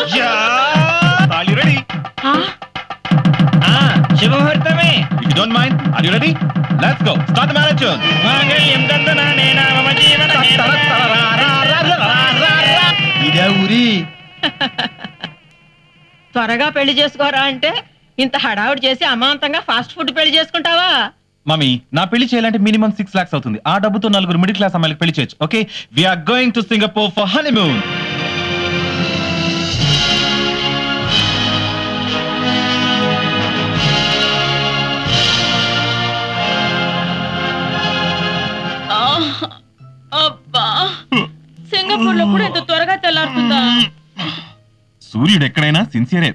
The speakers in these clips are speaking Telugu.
తాళి రెడీ. శుభముహూర్తమే. If you don't mind, are you ready? Let's go. Start the marriage tune. ఇదే ఊరి. త్వరగా పెళ్లి చేసుకోరా అంటే ఇంత హడావుడి చేసి అమాంతంగా ఫాస్ట్ ఫుడ్ పెళ్లి చేసుకుంటావా? మమ్మీ, నా పెళ్లి చేయాలంటే మినిమం 6 lakhs అవుతుంది. ఆ డబ్బుతో 4 మిడిల్ క్లాస్ అమ్మాయిలకు పెళ్లి చేయొచ్చు. Okay, we are going to Singapore for honeymoon. అబ్బా, సింగపూర్ లో కూడా ఇంత త్వరగా తెల్లారుతుందా? సూర్యుడు ఎక్కడైనా సిన్సియరే.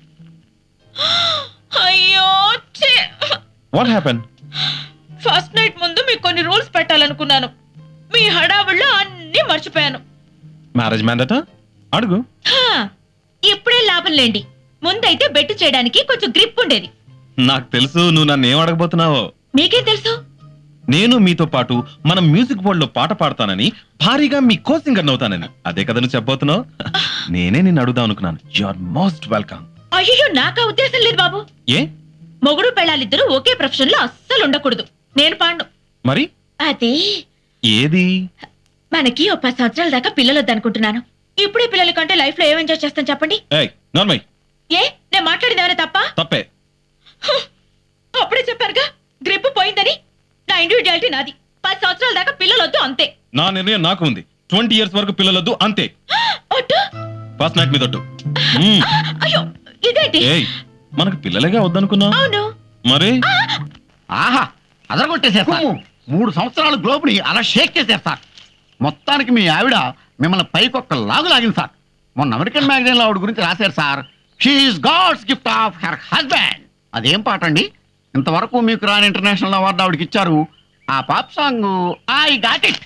అయ్యో, వాట్ హ్యాపెన్? ఫస్ట్ నైట్ ముందు మీకు కొన్ని రూల్స్ పెట్టాలనుకున్నాను. మీ హడావుల్లో అన్ని మర్చిపోయాను. మ్యారేజ్ మ్యాండేటా? అడుగు. ఇప్పుడే లాభం లేండి. ముందైతే బెట్టు చేయడానికి కొంచెం గ్రిప్ ఉండేది. నాకు తెలుసు నువ్వు నన్ను ఏం అడగబోతున్నావో. మీకేం తెలుసు? నేను మీతో పాటు మనం మ్యూజిక్ బోర్డ్ లో పాట పాడతానని, భారీగా మీ కో సింగర్ అవుతానని. అదే కదా నువ్వు చెప్పబోతున్నావు? నేనే నిన్ను అడుగుదాం అనుకున్నాను. You are most welcome. అయ్యో, నాకా ఉద్దేశం లేదు బాబు. ఏ? మొగుడు పెళ్ళాలిద్దరూ ఒకే ప్రొఫెషన్ లో అస్సలు ఉండకూడదు. నేను పాడను. మరి అది ఏది? మనకి 10 సంవత్సరాల దాకా పిల్లలు వద్దనుకుంటున్నాను. ఇప్పుడే పిల్లల కంటే లైఫ్ లో ఏం ఎంజాయ్ చేస్తాను చెప్పండి. నార్మల్. ఏ, నేను మాట్లాడింది ఏమైనా తప్ప? తప్పే. అప్పుడే చెప్పారుగా గ్రిప్ పోయిందని. నా ఇండివిజువాలిటీ నాది. 10 సంవత్సరాల దాకా పిల్లలు వద్దు, అంతే. నా నిర్ణయం నాకు ఉంది. 20 years వరకు పిల్లలొద్దు, అంతే. ఫస్ట్ నైట్ మీద. అయ్యో, ఇదేంటి? మనకు పిల్లలేగా వద్దనుకున్నా. అవును మరి. ఆహా, అదరగొట్టేశారు. 3 సంవత్సరాలు గ్లోబ్ని అలా షేక్ చేశారు సార్. మొత్తానికి మీ ఆవిడ మిమ్మల్ని పైకొక్క లాగు లాగింది సార్. మొన్న అమెరికన్ మ్యాగజైన్ లో ఆవిడ గురించి రాశారు sir. She is god's gift of her husband. అదేం పాట అండి? ఇంతవరకు మీకు రాని ఇంటర్నేషనల్ అవార్డు ఆవిడకి ఇచ్చారు. ఆ pop song I got it.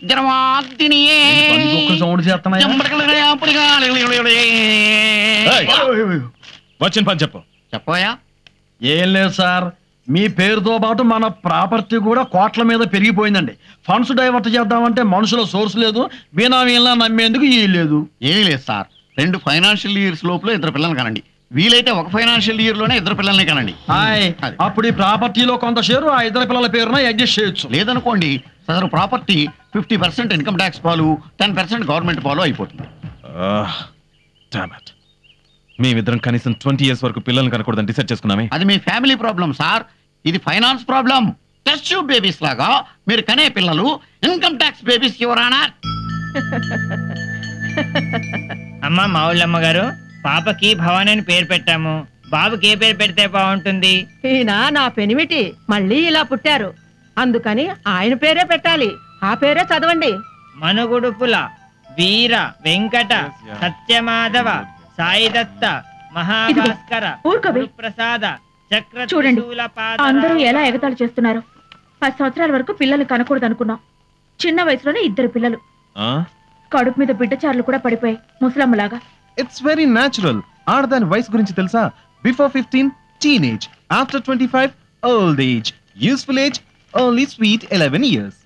వచ్చిన పని చెప్పు. చెప్పోయా? ఏం లేదు సార్, మీ పేరుతో పాటు మన ప్రాపర్టీ కూడా కోట్ల మీద పెరిగిపోయిందండి. ఫండ్స్ డైవర్ట్ చేద్దామంటే మనుషుల సోర్స్ లేదు, బినామీలా నమ్మేందుకు ఈ లేదు. ఏమీ లేదు సార్. 2 ఫైనాన్షియల్ ఇయర్స్ లోపల 2 పిల్లలు కనండి. వీలైతే 1 ఫైనాన్షియల్ ఇయర్ లోనే 2 పిల్లల్ని కనండి. అప్పుడు ఈ ప్రాపర్టీలో కొంత షేరు ఆ 2 పిల్లల పేరున అడ్జస్ట్ చేయొచ్చు. లేదనుకోండి, సదరు ప్రాపర్టీ 50% ఇన్కమ్ ట్యాక్స్ పాలు, 10% గవర్నమెంట్ పాలు అయిపోతుంది. మేమిద్దరం కనీసం 20 years వరకు పిల్లల్ని కనకూడదని డిసైడ్ చేసుకున్నామే. అది మీ ఫ్యామిలీ ప్రాబ్లం సార్. ఇది finance problem. Test tube babies లాగా మీరు కనే పిల్లలు ఇన్కమ్ ట్యాక్స్ బేబీస్ యువరానా. అమ్మా మావుళ్ళమ్మ గారు, పాపకి భవాని అని పేరు పెట్టాము. బాబుకి ఏ పేరు పెడితే బాగుంటుంది? ఈయన నా పెనిమిటి మళ్ళీ ఇలా పుట్టారు, అందుకని ఆయన పేరే పెట్టాలి. ఆ పేరే చదవండి. మనుగుడుపుల వీర వెంకట సత్యమాధవ సాయిదత్త మహాభాస్కర ప్రసాద చక్ర. చూడండి అందరూ ఎలా ఎగతాళి చేస్తున్నారు. 10 సంవత్సరాల వరకు పిల్లల్ని కనకూడదు అనుకున్నాం. చిన్న వయసులోనే 2 పిల్లలు. కడుపు మీద బిడ్డచారులు కూడా పడిపోయాయి ముసలమ్మలాగా. It's very natural. ఆడదాని వయసు గురించి తెలుసా? Before 15 teenage, after 25 old age, useful age only sweet 11 years.